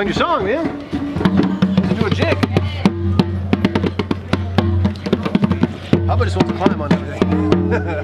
Find your song, man. Let's do a jig. How about just want to climb on everything?